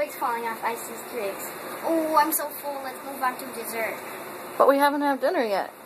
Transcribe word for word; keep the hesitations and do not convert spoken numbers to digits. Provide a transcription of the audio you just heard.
twigs falling off Ice's twigs. Oh, I'm so full. Let's move on to dessert. But we haven't had dinner yet.